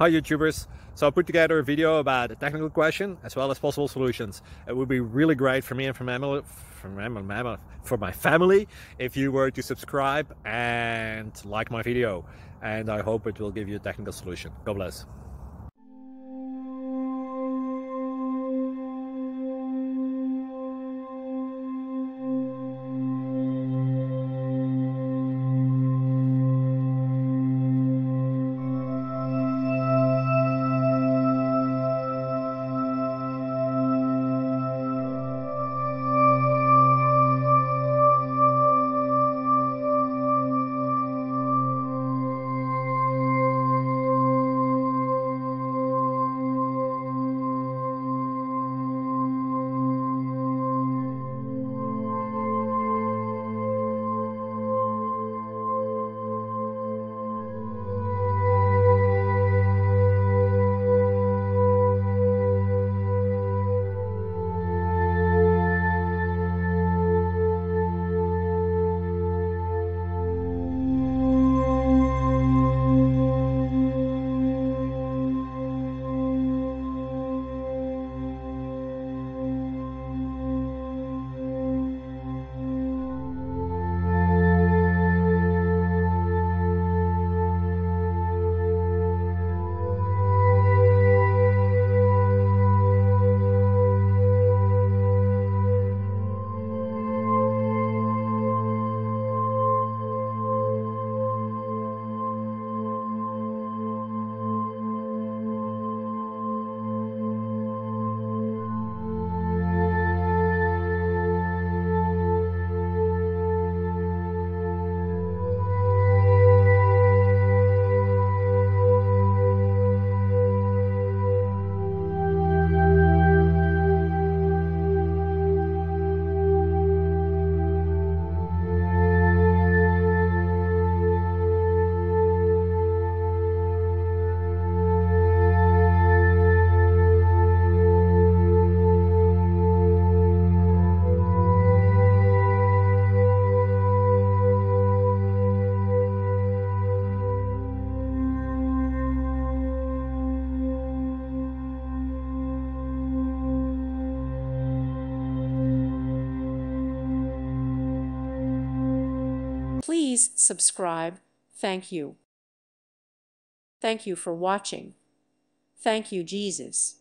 Hi YouTubers! So I put together a video about a technical question as well as possible solutions. It would be really great for me and for my family if you were to subscribe and like my video, and I hope it will give you a technical solution. God bless. Please subscribe. Thank you. Thank you for watching. Thank you, Jesus.